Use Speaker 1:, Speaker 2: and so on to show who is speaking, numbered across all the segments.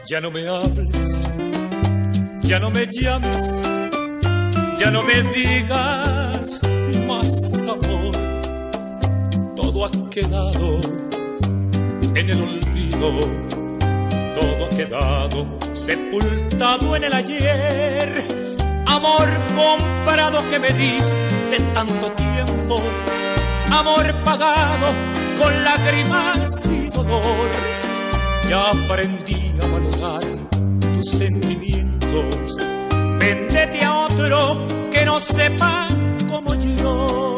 Speaker 1: Ya no me hables, ya no me llames, ya no me digas más amor. Todo ha quedado en el olvido, todo ha quedado sepultado en el ayer. Amor comprado que me diste tanto tiempo, amor pagado con lágrimas y dolor. Ya aprendí a valorar tus sentimientos. Véndete a otro que no sepa como yo.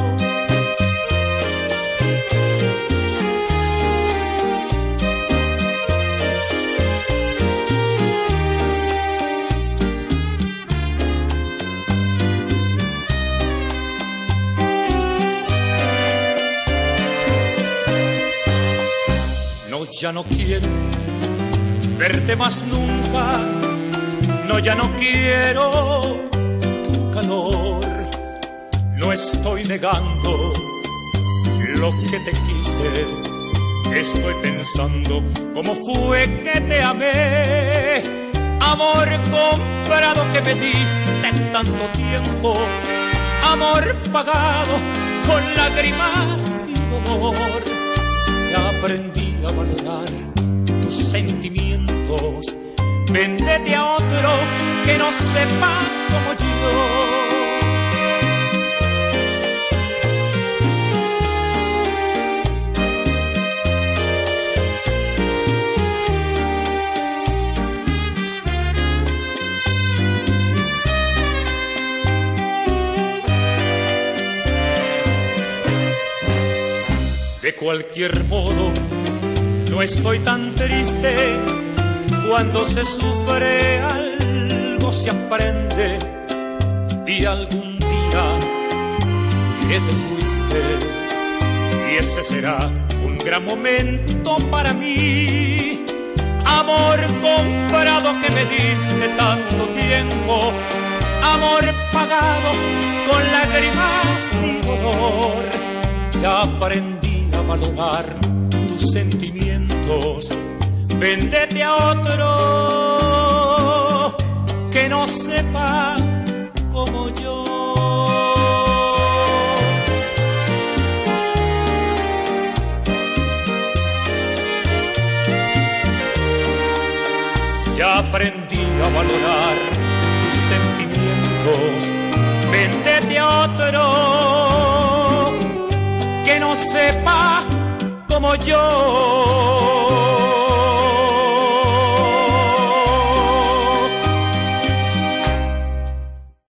Speaker 1: No, ya no quiero verte más nunca. No, ya no quiero tu calor. No estoy negando lo que te quise. Estoy pensando cómo fue que te amé. Amor comprado que me diste en tanto tiempo, amor pagado con lágrimas y dolor. Ya aprendí a valorar tus sentimientos. Véndete a otro que no sepa como yo. De cualquier modo, no estoy tan triste. Cuando se sufre algo se aprende. Y algún día que te fuiste, y ese será un gran momento para mí. Amor comprado que me diste tanto tiempo, amor pagado con lágrimas y dolor. Ya aprendí a valorar tus sentimientos. Véndete a otro que no sepa como yo. Ya aprendí a valorar tus sentimientos. Véndete a otro que no sepa como yo.